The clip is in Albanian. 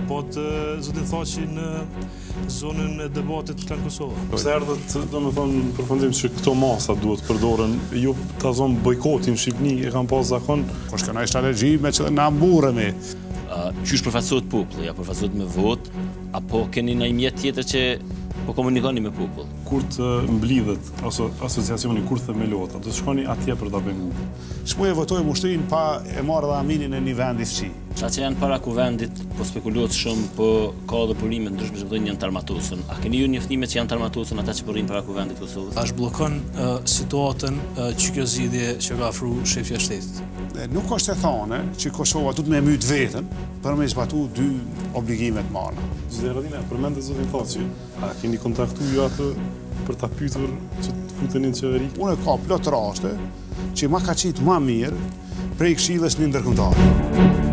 po zotin Thaçi në zonën e debatit Klan Kosova. Pse erdhët, domethënë, në përfundim që këto masa duhet përdoren, jo ta zonë bojkotin Shqipni e kanë pas zakon. Po shkënoj strategji me që na mburremi. Qysh përfaqësohet populli, ja përfaqësohet me votë, apo keni ndonjë mjet tjetër që po komunikoni me popull? Kur të mblidhet asociacioni, kur themelohet, do të shkoni atje për ta penguar. Shmuj e votojmë ushtrin pa e marrë dhe aminin e një vendi fqi. Qa që janë para kuvendit, po spekulohet shumë, po ka dhe burime ndryshme që janë të armatosur. A keni ju njëftime që janë të armatosur ata që përrin para kuvendit Kosovës? A shblokon situatën që kjo zgjidhje që ka afru shefja e shtetit? Nuk është e thane që Kosova du të me myt vetën për me zbatu dy obligimet marrë. Zotin Radina, përmendet zotin Thaçi, a keni kontaktu ju atë për ta pyetur që të futenin në qeveri? Unë ka plot raste që ma ka qitë ma mirë prej këshillës një ndërkombëtare.